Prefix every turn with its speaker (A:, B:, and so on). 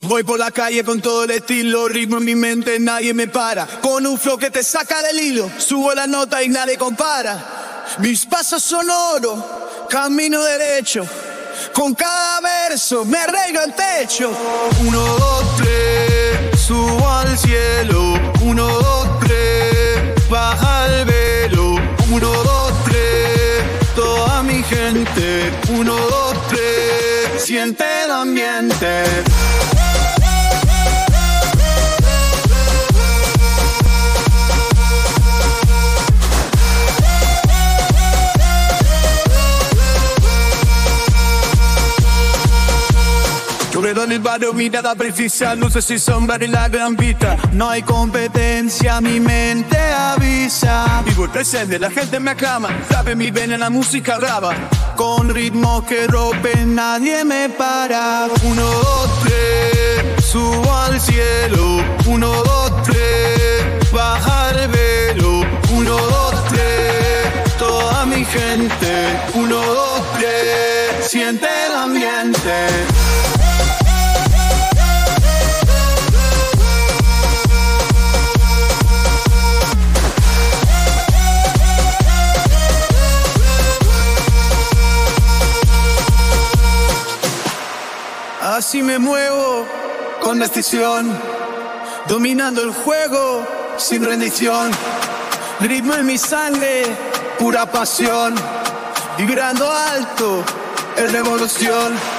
A: Voy por la calle con todo el estilo, ritmo en mi mente, nadie me para. Con un flow que te saca del hilo, subo la nota y nadie compara. Mis pasos son oro, camino derecho, con cada verso me arreglo el techo. 1, 2, 3, subo al cielo. 1, 2, 3, baja el velo. 1, 2, 3, toda mi gente. 1, 2, 3, siente el ambiente. Corredor del barrio, mirada precisa, luces y sombras de la gran vista. No hay competencia, mi mente avisa. Vivo el presente, la gente me aclama. Sabe mi vena, la música raba. Con ritmo que rompen, nadie me para. 1, 2, 3, subo al cielo. 1, 2, 3, baja el velo. 1, 2, 3, toda mi gente. 1, 2, 3, siente el ambiente. Así me muevo, con decisión, dominando el juego, sin rendición. Ritmo en mi sangre, pura pasión, vibrando alto, es revolución.